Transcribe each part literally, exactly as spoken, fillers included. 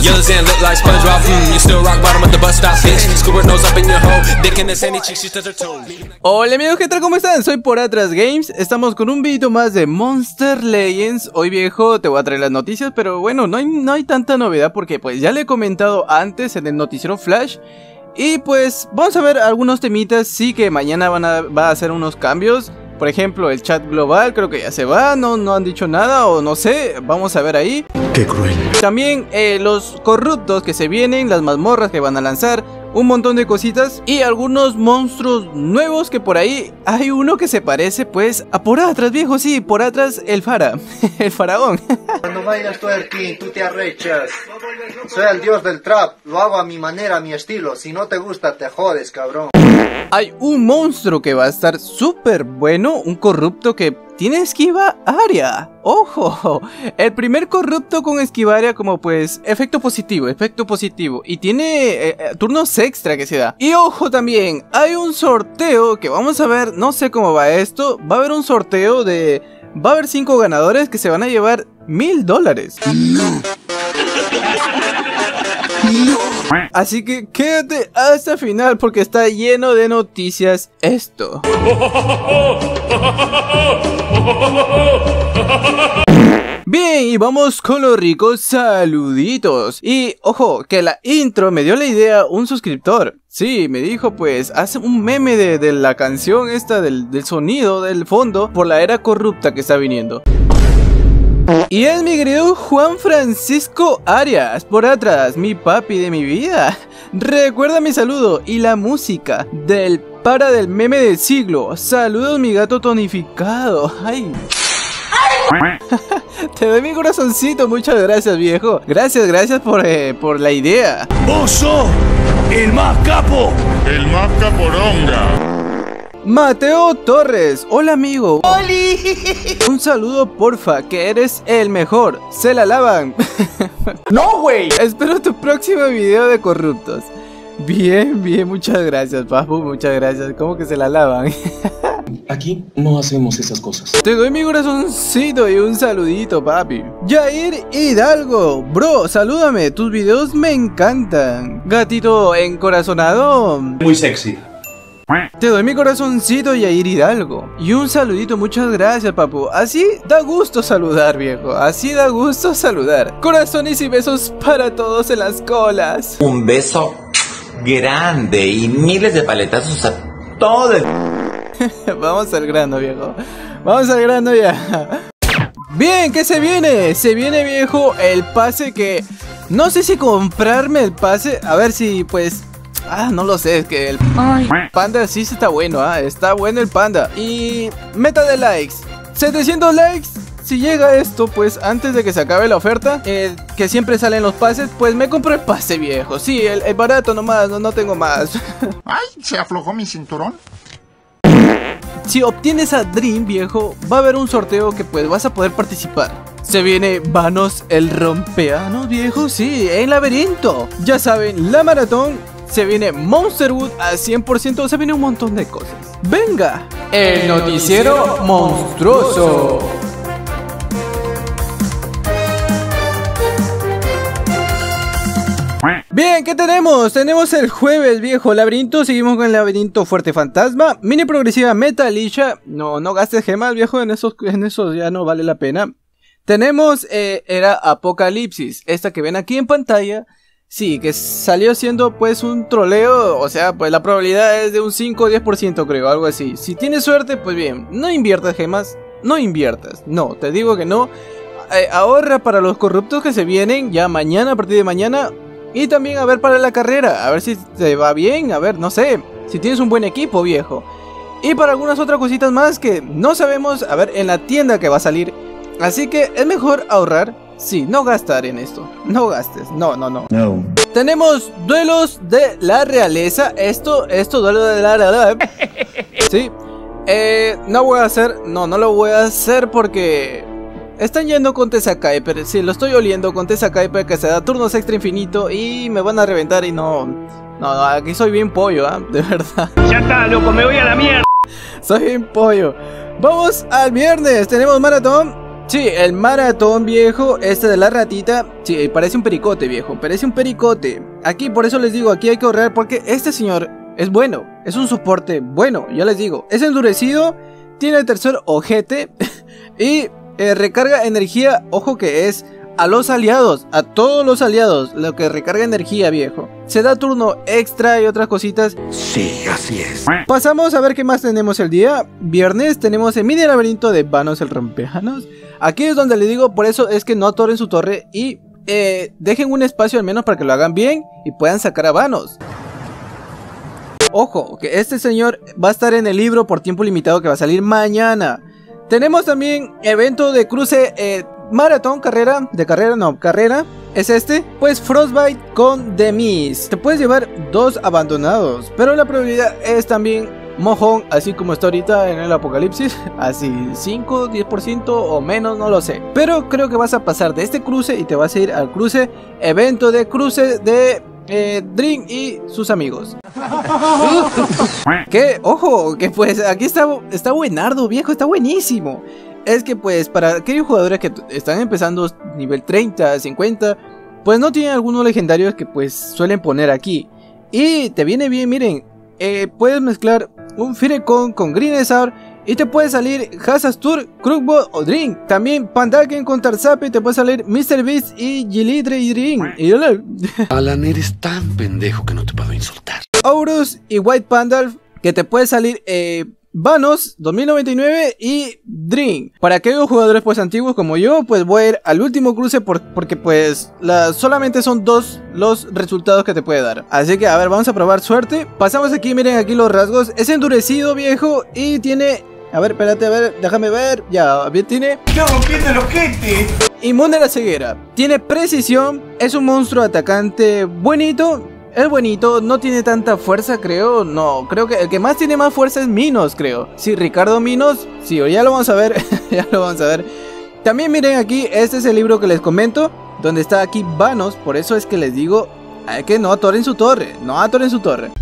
Your sand look like SpongeBob. Mm, you still rock bottom at the bus stop, bitch. Scuba nose up in your hole. Dick in the sandy cheek, she touch her toes. Hola amigos, ¿qué tal? ¿Cómo están? Soy Poratras Games. Estamos con un video más de Monster Legends. Hoy viejo te voy a traer las noticias, pero bueno, no hay, no hay tanta novedad porque pues ya le he comentado antes en el noticiero Flash. Y pues vamos a ver algunos temitas. Sí que mañana van a, va a hacer unos cambios. Por ejemplo, el chat global creo que ya se va, no, no han dicho nada o no sé, vamos a ver ahí. Qué cruel. También eh, los corruptos que se vienen, las mazmorras que van a lanzar, un montón de cositas y algunos monstruos nuevos que por ahí hay uno que se parece pues a Poratras, viejo, sí, Poratras el fara, el faraón. Cuando bailas twerking, tú te arrechas. Soy el dios del trap, lo hago a mi manera, a mi estilo. Si no te gusta, te jodes, cabrón. Hay un monstruo que va a estar súper bueno, un corrupto que tiene esquiva área. ¡Ojo! El primer corrupto con esquiva área como pues efecto positivo, efecto positivo. Y tiene eh, turnos extra que se da. Y ojo también, hay un sorteo que vamos a ver, no sé cómo va esto. Va a haber un sorteo de... Va a haber cinco ganadores que se van a llevar mil dólares. No. Así que quédate hasta el final porque está lleno de noticias esto. Bien, y vamos con los ricos saluditos. Y ojo, que la intro me dio la idea un suscriptor. Sí, me dijo pues, hace un meme de, de la canción esta, del, del sonido del fondo, por la era corrupta que está viniendo. Y es mi querido Juan Francisco Arias, Poratras, mi papi de mi vida. Recuerda mi saludo y la música del para del meme del siglo. Saludos mi gato tonificado. Ay. Te doy mi corazoncito, muchas gracias viejo. Gracias, gracias por, eh, por la idea. ¡Vos sos el más capo! El más caporonga. Mateo Torres, hola amigo. ¡Oli! Un saludo porfa, que eres el mejor. Se la lavan. No, güey. Espero tu próximo video de corruptos. Bien, bien, muchas gracias, papu, muchas gracias. ¿Cómo que se la lavan? Aquí no hacemos esas cosas. Te doy mi corazoncito y un saludito, papi. Jair Hidalgo, bro, salúdame, tus videos me encantan. Gatito encorazonado. Muy sexy. Te doy mi corazoncito, Jair Hidalgo. Y un saludito, muchas gracias, papu. Así da gusto saludar, viejo. Así da gusto saludar. Corazones y besos para todos en las colas. Un beso grande y miles de paletazos a todo el... Vamos al grano, viejo. Vamos al grano ya. Bien, ¿qué se viene? Se viene, viejo, el pase que... No sé si comprarme el pase. A ver si, pues... Ah, no lo sé, es que el Ay. panda sí está bueno, ¿ah? Está bueno el panda. Y meta de likes, setecientos likes. Si llega esto, pues antes de que se acabe la oferta, eh, que siempre salen los pases, pues me compro el pase viejo. Sí, el, el barato nomás, no, no tengo más. Ay, se aflojó mi cinturón. Si obtienes a Dream, viejo, va a haber un sorteo que pues vas a poder participar. Se viene Vanos el rompeanos, viejo, sí, en laberinto. Ya saben, la maratón. Se viene Monsterwood al cien por ciento, se viene un montón de cosas. ¡Venga! El noticiero monstruoso. Bien, ¿qué tenemos? Tenemos el jueves, viejo, laberinto. Seguimos con el laberinto fuerte fantasma. Mini progresiva Metalisha. No, no gastes gemas, viejo, en esos, en esos ya no vale la pena. Tenemos, eh, era Apocalipsis. Esta que ven aquí en pantalla. Sí, que salió siendo pues un troleo, o sea, pues la probabilidad es de un cinco o diez por ciento creo, algo así. Si tienes suerte, pues bien, no inviertas gemas, no inviertas, no, te digo que no. Eh, ahorra para los corruptos que se vienen ya mañana, a partir de mañana. Y también a ver para la carrera, a ver si te va bien, a ver, no sé, si tienes un buen equipo, viejo. Y para algunas otras cositas más que no sabemos, a ver, en la tienda que va a salir. Así que es mejor ahorrar. Sí, no gastar en esto. No gastes. No, no, no. No. Tenemos duelos de la realeza. Esto, esto, duelo de la realeza. Sí. Eh, no voy a hacer. No, no lo voy a hacer porque están yendo con Tesakai. Pero sí, lo estoy oliendo con Tesakai porque se da turnos extra infinito y me van a reventar y no. No, no, aquí soy bien pollo, ¿eh? De verdad. Ya está, loco, me voy a la mierda. Soy bien pollo. Vamos al viernes. Tenemos maratón. Sí, el maratón, viejo, este de la ratita, sí, parece un pericote, viejo, parece un pericote. Aquí, por eso les digo, aquí hay que ahorrar porque este señor es bueno, es un soporte bueno, ya les digo. Es endurecido, tiene el tercer ojete y eh, recarga energía, ojo que es a los aliados, a todos los aliados, lo que recarga energía, viejo. Se da turno extra y otras cositas. Sí, así es. Pasamos a ver qué más tenemos el día. Viernes tenemos el mini laberinto de Vanos el rompejanos. Aquí es donde le digo, por eso es que no atoren su torre y eh, dejen un espacio al menos para que lo hagan bien y puedan sacar a Vanos. Ojo, que este señor va a estar en el libro por tiempo limitado que va a salir mañana. Tenemos también evento de cruce eh, maratón, carrera, de carrera, no, carrera, es este. Pues Frostbite con The Mist. Te puedes llevar dos abandonados, pero la probabilidad es también mojón, así como está ahorita en el apocalipsis. Así, cinco, diez por ciento o menos, no lo sé. Pero creo que vas a pasar de este cruce y te vas a ir al cruce, evento de cruce de eh, Dream y sus amigos. Que, ojo, que pues aquí está, está buenardo, viejo, está buenísimo. Es que pues para aquellos jugadores que están empezando nivel treinta, cincuenta, pues no tienen algunos legendarios que pues suelen poner aquí. Y te viene bien, miren, eh, puedes mezclar un Firecon con Greenezar y te puede salir Hazastur, Crookbot o Dream. También Pandaken con Tarzape, te puede salir mister Beast y Gilidre y Dream. Y Alan, eres tan pendejo que no te puedo insultar. Aurus y White Pandalf, que te puede salir eh, Vanos dos mil noventa y nueve y Dream. Para aquellos jugadores pues antiguos como yo, pues voy a ir al último cruce por, porque pues la, solamente son dos los resultados que te puede dar. Así que a ver, vamos a probar suerte. Pasamos aquí, miren aquí los rasgos. Es endurecido, viejo, y tiene... A ver, espérate, a ver, déjame ver. Ya, bien, tiene... ¡Ya rompiste el ojete! Inmune a la ceguera. Tiene precisión. Es un monstruo atacante bonito. Es bonito, no tiene tanta fuerza, creo. No, creo que el que más tiene más fuerza es Minos, creo. Sí, Ricardo Minos. Sí, ya lo vamos a ver. Ya lo vamos a ver. También miren aquí, este es el libro que les comento, donde está aquí Vanos. Por eso es que les digo, hay que no atoren su torre. No atoren su torre.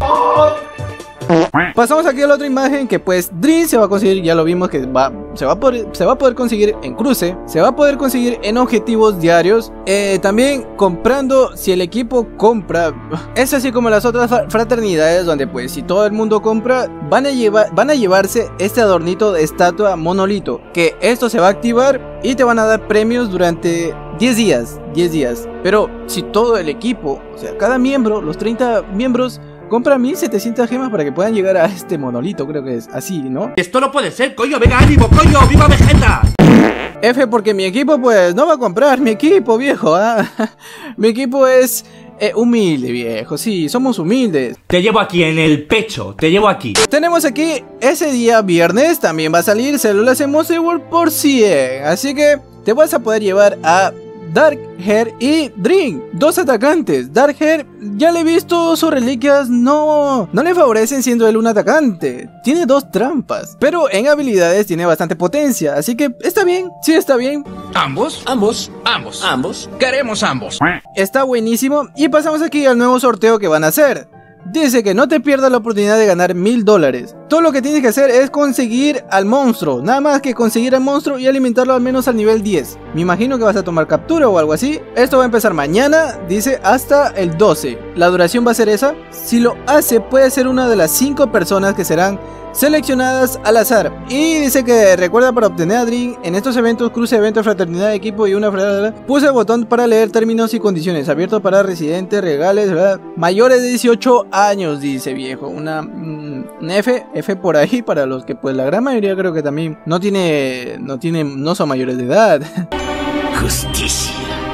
Pasamos aquí a la otra imagen, que pues Dream se va a conseguir, ya lo vimos que va, se, va a poder, se va a poder conseguir en cruce, se va a poder conseguir en objetivos diarios, eh, también comprando, si el equipo compra, es así como las otras fraternidades donde pues si todo el mundo compra, van a, llevar, van a llevarse este adornito de estatua monolito, que esto se va a activar y te van a dar premios durante diez días, diez días, pero si todo el equipo, o sea cada miembro, los treinta miembros, compra mil setecientas gemas para que puedan llegar a este monolito, creo que es así, ¿no? Esto no puede ser, coño, venga, ánimo, coño, viva Vegeta. F porque mi equipo pues no va a comprar, mi equipo, viejo, ¿ah? Mi equipo es eh, humilde, viejo, sí, somos humildes. Te llevo aquí en el pecho, te llevo aquí. Tenemos aquí, ese día viernes también va a salir Células en Monster World por cien, así que te vas a poder llevar a Darkhair y Dream, dos atacantes. Darkhair, ya le he visto sus reliquias, no, no le favorecen siendo él un atacante. Tiene dos trampas, pero en habilidades tiene bastante potencia, así que está bien, sí está bien. ¿Ambos? Ambos, ambos, ambos. Queremos ambos. Está buenísimo. Y pasamos aquí al nuevo sorteo que van a hacer. Dice que no te pierdas la oportunidad de ganar mil dólares. Todo lo que tienes que hacer es conseguir al monstruo. Nada más que conseguir al monstruo y alimentarlo al menos al nivel diez. Me imagino que vas a tomar captura o algo así. Esto va a empezar mañana, dice hasta el doce. La duración va a ser esa. Si lo hace, puede ser una de las cinco personas que serán seleccionadas al azar. Y dice que recuerda, para obtener a Dream en estos eventos, cruce eventos, fraternidad de equipo y una fraternidad, puse el botón para leer términos y condiciones, abierto para residentes, regales, ¿verdad? Mayores de dieciocho años, dice, viejo. Una, una F, F por ahí para los que pues la gran mayoría creo que también no tiene, no tiene, no son mayores de edad. Justicia.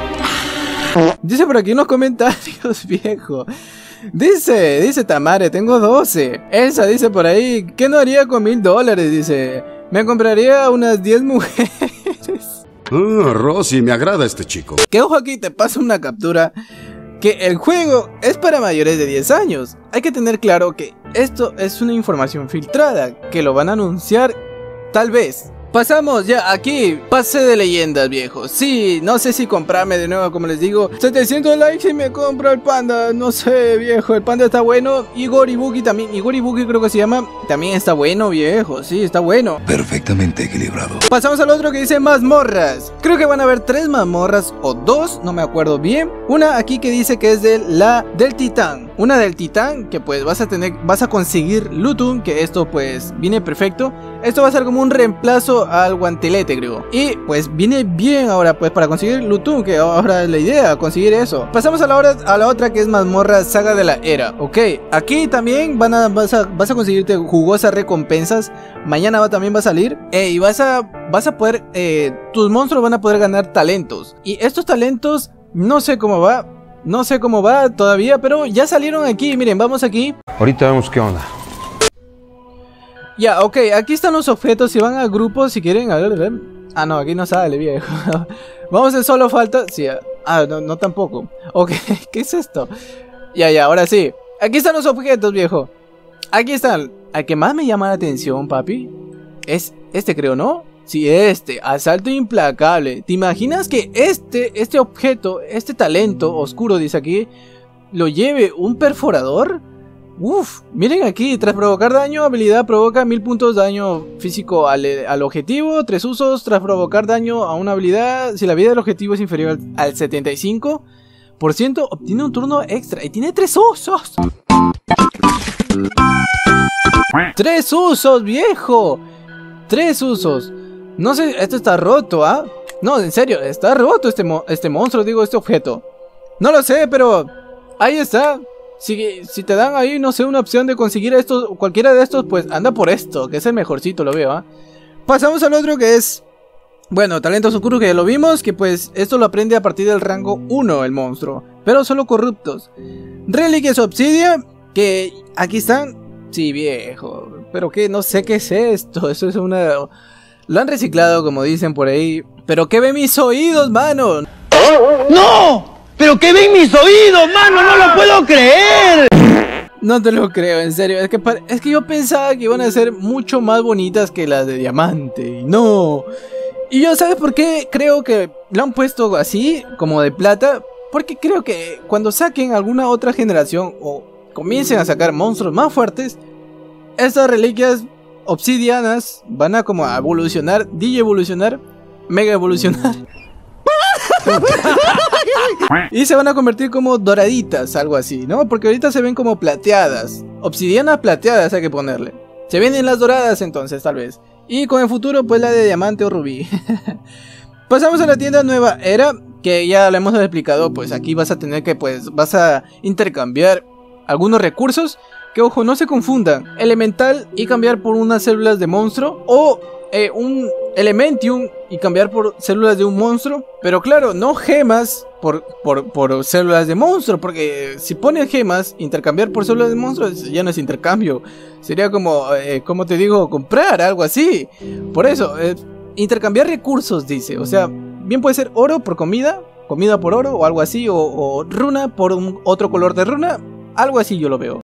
Dice por aquí en los comentarios, viejo. Dice, dice Tamare, tengo doce. Elsa dice por ahí, ¿qué no haría con mil dólares? Dice, me compraría unas diez mujeres. Ah, Rosy, me agrada este chico. Que ojo aquí, te paso una captura. Que el juego es para mayores de diez años. Hay que tener claro que esto es una información filtrada, que lo van a anunciar tal vez. Pasamos ya aquí, pase de leyendas, viejo. Sí, no sé si comprarme de nuevo, como les digo. setecientos likes y me compro el panda. No sé, viejo, el panda está bueno. Igor Ibuki también, Igor Ibuki creo que se llama. También está bueno, viejo, sí, está bueno. Perfectamente equilibrado. Pasamos al otro que dice mazmorras. Creo que van a haber tres mazmorras o dos, no me acuerdo bien. Una aquí que dice que es de la del titán. Una del titán, que pues vas a tener, vas a conseguir Lutun, que esto pues viene perfecto. Esto va a ser como un reemplazo al guantelete, creo. Y pues viene bien ahora pues para conseguir Lutun, que ahora es la idea, conseguir eso. Pasamos a la, hora, a la otra que es mazmorra saga de la era. Ok, aquí también van a, vas, a, vas a conseguirte jugosas recompensas. Mañana va, también va a salir. Eh, y vas a, vas a poder, eh, tus monstruos van a poder ganar talentos. Y estos talentos, no sé cómo va. No sé cómo va todavía, pero ya salieron aquí. Miren, vamos aquí. Ahorita vemos qué onda. Ya, ok, aquí están los objetos. Si van a grupos, si quieren, a ver, a ver. Ah, no, aquí no sale, viejo. Vamos a solo falta. Sí, ah, no, no tampoco. Ok, ¿qué es esto? Ya, ya, ahora sí. Aquí están los objetos, viejo. Aquí están. El que más me llama la atención, papi, es este, creo, ¿no? Sí, este, asalto implacable. ¿Te imaginas que este, este objeto, este talento oscuro, dice aquí, lo lleve un perforador? Uf, miren aquí, tras provocar daño, habilidad provoca mil puntos de daño físico al, al objetivo. Tres usos, tras provocar daño a una habilidad, si la vida del objetivo es inferior al, al setenta y cinco por ciento, obtiene un turno extra. Y tiene tres usos. Tres usos, viejo. Tres usos. No sé, esto está roto, ¿ah? ¿eh? No, en serio, está roto este, mo este monstruo, digo, este objeto. No lo sé, pero ahí está. Si, si te dan ahí, no sé, una opción de conseguir estos, cualquiera de estos, pues anda por esto, que es el mejorcito, lo veo, ¿ah? ¿eh? Pasamos al otro que es, bueno, talentos oscuros, que ya lo vimos, que pues esto lo aprende a partir del rango uno el monstruo, pero solo corruptos. Reliquias Obsidia, que aquí están. Sí, viejo, pero que no sé qué es esto. Eso es una... Lo han reciclado, como dicen por ahí. ¿Pero qué ven mis oídos, mano? ¡No! ¿Pero qué ven mis oídos, mano? ¡No lo puedo creer! No te lo creo, en serio. Es que, es que yo pensaba que iban a ser mucho más bonitas que las de diamante. Y no. Y yo, ¿sabes por qué? Creo que lo han puesto así, como de plata. Porque creo que cuando saquen alguna otra generación o comiencen a sacar monstruos más fuertes, estas reliquias obsidianas van a como a evolucionar, digi evolucionar, mega evolucionar. Y se van a convertir como doraditas, algo así, ¿no? Porque ahorita se ven como plateadas. Obsidianas plateadas hay que ponerle. Se vienen las doradas entonces, tal vez. Y con el futuro, pues la de diamante o rubí. Pasamos a la tienda Nueva Era, que ya lo hemos explicado. Pues aquí vas a tener que, pues, vas a intercambiar algunos recursos. Que ojo, no se confundan, elemental y cambiar por unas células de monstruo, o eh, un elementium y cambiar por células de un monstruo. Pero claro, no gemas por, por, por células de monstruo, porque si pones gemas, intercambiar por células de monstruo ya no es intercambio. Sería como, eh, como te digo, comprar, algo así. Por eso, eh, intercambiar recursos, dice. O sea, bien puede ser oro por comida, comida por oro o algo así, o, o runa por un, otro color de runa. Algo así yo lo veo.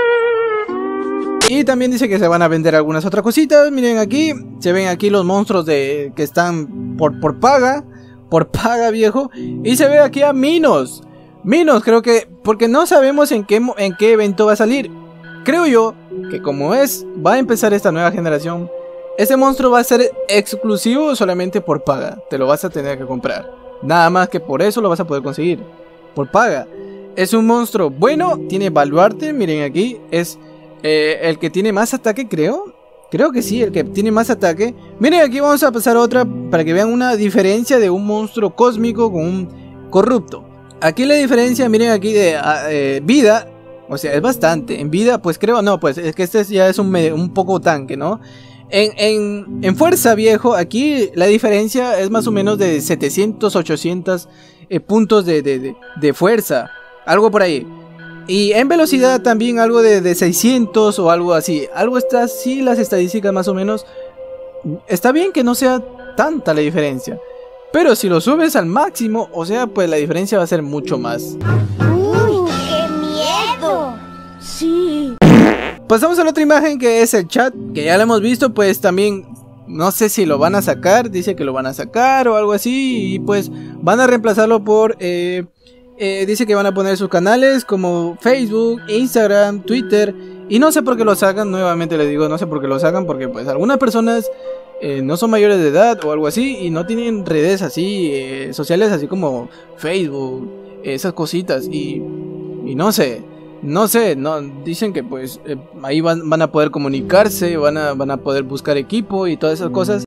Y también dice que se van a vender algunas otras cositas. Miren aquí, se ven aquí los monstruos de que están por, por paga. Por paga, viejo. Y se ve aquí a Minos. Minos, creo que, porque no sabemos en qué, en qué evento va a salir. Creo yo que como es, va a empezar esta nueva generación, este monstruo va a ser exclusivo solamente por paga. Te lo vas a tener que comprar. Nada más que por eso lo vas a poder conseguir. Por paga. Es un monstruo bueno, tiene baluarte, miren aquí, es... Eh, el que tiene más ataque, creo. Creo que sí, el que tiene más ataque. Miren, aquí vamos a pasar otra para que vean una diferencia de un monstruo cósmico con un corrupto. Aquí la diferencia, miren aquí de eh, vida. O sea, es bastante. En vida, pues creo, no, pues es que este ya es un, un poco tanque, ¿no? En, en, en fuerza, viejo, aquí la diferencia es más o menos de setecientos, ochocientos eh, puntos de, de, de, de fuerza. Algo por ahí. Y en velocidad también algo de, de seiscientos o algo así. Algo está así, las estadísticas más o menos. Está bien que no sea tanta la diferencia. Pero si lo subes al máximo, o sea, pues la diferencia va a ser mucho más. ¡Uy, qué miedo! Sí. Pasamos a la otra imagen que es el chat. Que ya lo hemos visto, pues también no sé si lo van a sacar, dice que lo van a sacar o algo así. Y pues van a reemplazarlo por... Eh, eh, dice que van a poner sus canales como Facebook, Instagram, Twitter. Y no sé por qué lo sacan, nuevamente les digo, no sé por qué lo sacan. Porque pues algunas personas eh, no son mayores de edad o algo así. Y no tienen redes así, eh, sociales así como Facebook, esas cositas. Y, y no sé... No sé, no, dicen que pues eh, ahí van, van a poder comunicarse, van a, van a poder buscar equipo y todas esas cosas.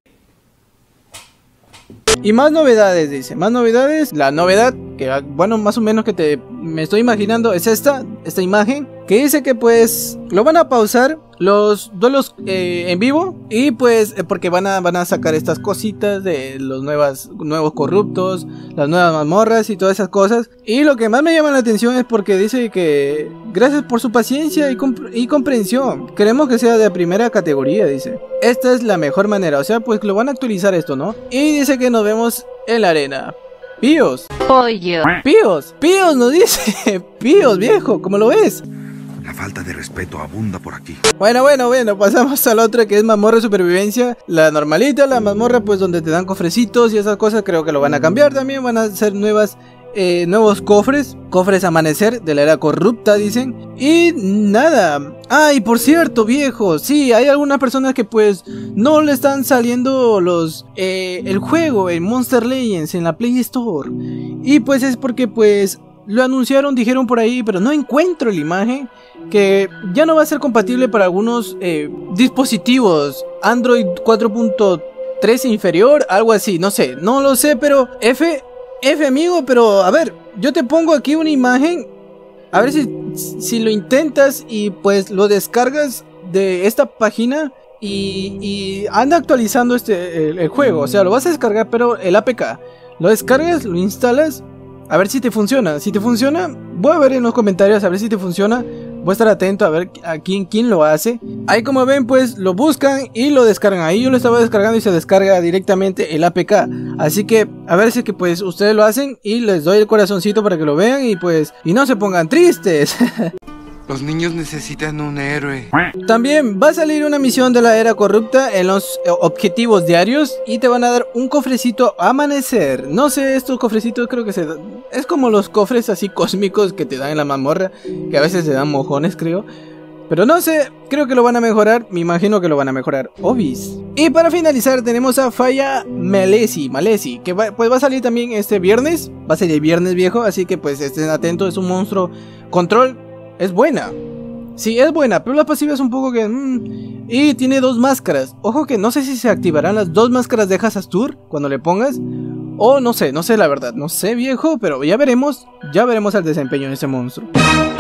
Y más novedades, dice, más novedades. La novedad, que bueno, más o menos que te me estoy imaginando, es esta, esta imagen. Que dice que pues lo van a pausar los duelos eh, en vivo. Y pues eh, porque van a, van a sacar estas cositas de los nuevas, nuevos corruptos, las nuevas mazmorras y todas esas cosas. Y lo que más me llama la atención es porque dice que gracias por su paciencia y, comp y comprensión. Queremos que sea de primera categoría, dice. Esta es la mejor manera, o sea pues lo van a actualizar esto, ¿no? Y dice que nos vemos en la arena. Píos. Pollo. Píos. Píos nos dice. Píos, viejo, ¿cómo lo ves? La falta de respeto abunda por aquí. Bueno, bueno, bueno, pasamos a la otra que es mazmorra de supervivencia. La normalita, la mazmorra pues donde te dan cofrecitos y esas cosas. Creo que lo van a cambiar también, van a hacer nuevas... Eh, nuevos cofres, cofres amanecer de la era corrupta, dicen. Y nada. Ah, y por cierto, viejo, sí, hay algunas personas que pues no le están saliendo los eh, el juego en Monster Legends en la Play Store. Y pues es porque pues lo anunciaron, dijeron por ahí, pero no encuentro la imagen. Que ya no va a ser compatible para algunos eh, dispositivos Android cuatro punto tres inferior, algo así, no sé, no lo sé, pero F... F amigo, pero a ver, yo te pongo aquí una imagen. A ver si, si lo intentas y pues lo descargas de esta página y, y anda actualizando este el, el juego. O sea, lo vas a descargar, pero el A P K lo descargas, lo instalas. A ver si te funciona. Si te funciona, voy a ver en los comentarios a ver si te funciona. Voy a estar atento a ver a quién, quién lo hace. Ahí como ven pues lo buscan y lo descargan. Ahí yo lo estaba descargando y se descarga directamente el A P K. Así que a ver si que pues ustedes lo hacen y les doy el corazoncito para que lo vean y pues y no se pongan tristes. Los niños necesitan un héroe. También va a salir una misión de la era corrupta en los objetivos diarios y te van a dar un cofrecito amanecer. No sé, estos cofrecitos creo que se dan, es como los cofres así cósmicos que te dan en la mazmorra, que a veces se dan mojones, creo. Pero no sé, creo que lo van a mejorar, me imagino que lo van a mejorar, obis. Y para finalizar tenemos a Falla Malesi, Malesi, que va, pues va a salir también este viernes, va a ser el viernes viejo, así que pues estén atentos, es un monstruo control. Es buena. Sí, es buena, pero la pasiva es un poco que... Mmm, y tiene dos máscaras. Ojo que no sé si se activarán las dos máscaras de Hasastur cuando le pongas. O no sé, no sé la verdad. No sé, viejo, pero ya veremos. Ya veremos el desempeño de ese monstruo.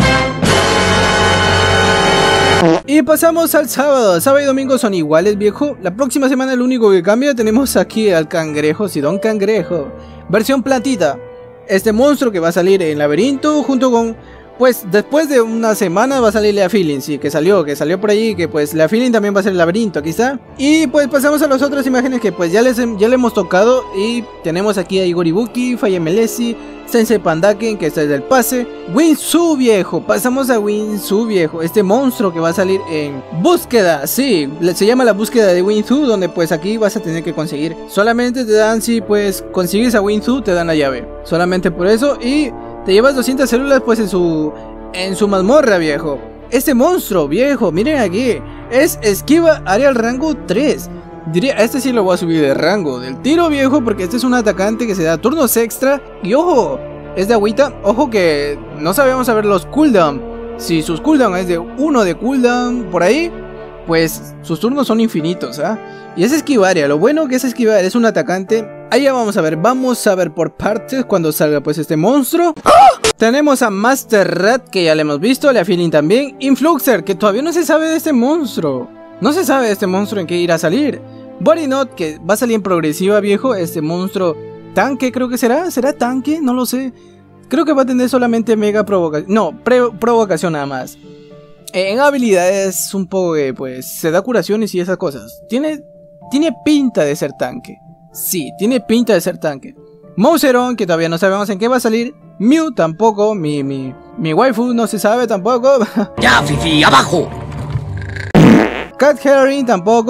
Y pasamos al sábado. Sábado y domingo son iguales, viejo. La próxima semana el único que cambia tenemos aquí al cangrejo, Sidón Cangrejo. Versión platita. Este monstruo que va a salir en laberinto junto con... Pues después de una semana va a salir Lea Feeling, sí, que salió, que salió por allí, que pues Lea Feeling también va a ser el laberinto, aquí está. Y pues pasamos a las otras imágenes que pues ya les ya le hemos tocado. Y tenemos aquí a Igor Ibuki, Falla Melesi, Sensei Pandaken, que está desde el pase. Winsu viejo, pasamos a Winsu viejo, este monstruo que va a salir en búsqueda, sí, se llama la búsqueda de Winsu, donde pues aquí vas a tener que conseguir. Solamente te dan, si pues consigues a Winsu, te dan la llave, solamente por eso. Y... te llevas doscientas células pues en su en su mazmorra, viejo. Este monstruo, viejo, miren aquí. Es esquiva área al rango tres. Diría, este sí lo voy a subir de rango del tiro, viejo, porque este es un atacante que se da turnos extra. Y ojo, es de agüita. Ojo que no sabemos saber los cooldown. Si sus cooldown es de uno de cooldown por ahí, pues sus turnos son infinitos, ¿ah? ¿eh? Y es esquivaria, lo bueno que es esquivar, es un atacante. Ahí ya vamos a ver, vamos a ver por partes cuando salga pues este monstruo. ¡Oh! Tenemos a Master Rat, que ya le hemos visto, Lea Feeling también. Influxer, que todavía no se sabe de este monstruo. No se sabe de este monstruo en qué irá a salir. Bodyknot, que va a salir en progresiva, viejo. Este monstruo tanque creo que será, ¿será tanque? No lo sé. Creo que va a tener solamente mega provocación, no, provocación nada más. En habilidades un poco que pues se da curaciones y esas cosas. Tiene, tiene pinta de ser tanque. Sí, tiene pinta de ser tanque. Mouseron, que todavía no sabemos en qué va a salir. Mew tampoco, mi, mi, mi waifu no se sabe tampoco. ¡Ya, Fifi, abajo! Cat Herring tampoco.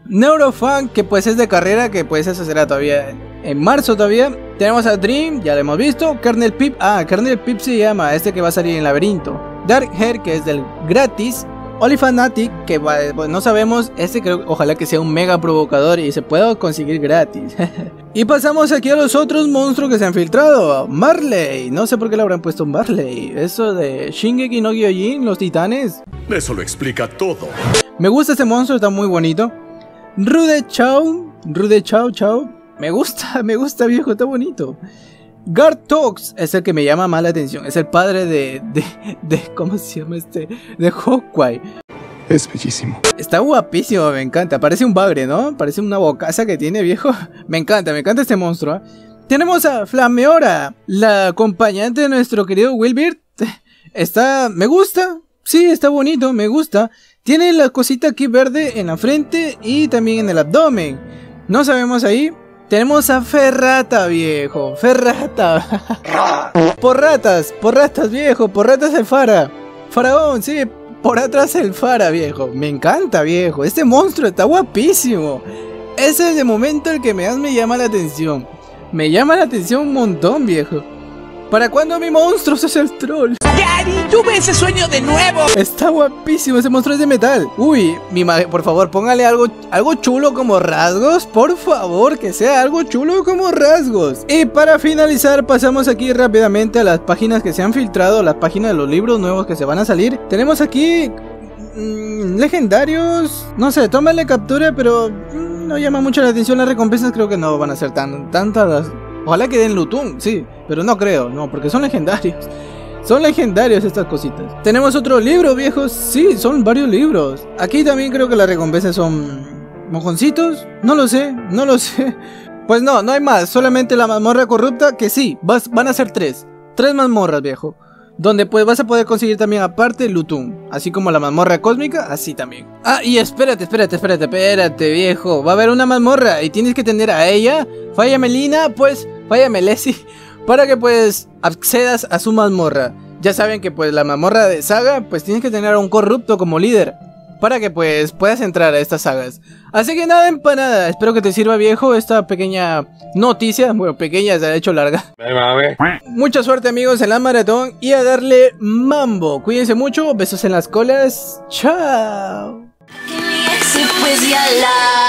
Neurofan, que pues es de carrera, que pues eso será todavía en marzo todavía. Tenemos a Dream, ya lo hemos visto. Kernel Pip, ah, Kernel Pip se llama, este que va a salir en Laberinto. Dark Hair, que es del gratis. Olifanatic, que va, pues no sabemos, este creo, ojalá que sea un mega provocador y se pueda conseguir gratis. Y pasamos aquí a los otros monstruos que se han filtrado. Marley, no sé por qué le habrán puesto Marley. Eso de Shingeki no Kyojin, los titanes. Eso lo explica todo. Me gusta este monstruo, está muy bonito. Rude Chao, Rude Chao Chao. Me gusta, me gusta viejo, está bonito. Gartox es el que me llama más la atención. Es el padre de, de, de ¿cómo se llama este? De Hawkeye. Es bellísimo. Está guapísimo, me encanta. Parece un bagre, ¿no? Parece una bocaza que tiene, viejo. Me encanta, me encanta este monstruo, ¿eh? Tenemos a Flameora, la acompañante de nuestro querido Wilbert. Está, me gusta. Sí, está bonito, me gusta. Tiene la cosita aquí verde en la frente y también en el abdomen. No sabemos ahí. Tenemos a Ferrata, viejo. Ferrata. Por ratas, por ratas, viejo. Por ratas el Fara. Faraón, sí. Por atrás el Fara, viejo. Me encanta, viejo. Este monstruo está guapísimo. Ese es de momento el que más me llama la atención. Me llama la atención un montón, viejo. ¿Para cuándo mi monstruo? Ese es el troll. ¡Gary, tuve ese sueño de nuevo! Está guapísimo, ese monstruo es de metal. Uy, mi madre, por favor, póngale algo, algo chulo como rasgos. Por favor, que sea algo chulo como rasgos. Y para finalizar, pasamos aquí rápidamente a las páginas que se han filtrado. Las páginas de los libros nuevos que se van a salir. Tenemos aquí mmm, legendarios. No sé, tómale captura, pero mmm, no llama mucho la atención. Las recompensas creo que no van a ser tan tantas. Ojalá que den Lutun, sí, pero no creo, no, porque son legendarios. Son legendarios estas cositas. Tenemos otro libro, viejos. Sí, son varios libros. Aquí también creo que las recompensas son mojoncitos. No lo sé, no lo sé. Pues no, no hay más. Solamente la mazmorra corrupta, que sí, vas, van a ser tres. Tres mazmorras, viejo. Donde pues vas a poder conseguir también aparte Lutun. Así como la mazmorra cósmica, así también. Ah, y espérate, espérate, espérate, espérate, viejo. Va a haber una mazmorra y tienes que tener a ella, Falla Melina, pues, Falla Melesi, para que pues accedas a su mazmorra. Ya saben que pues la mazmorra de saga, pues tienes que tener a un corrupto como líder, para que pues puedas entrar a estas sagas. Así que nada, empanada, espero que te sirva, viejo, esta pequeña noticia. Bueno, pequeña, se ha hecho larga. Mucha suerte, amigos, en la maratón y a darle mambo. Cuídense mucho, besos en las colas. Chao.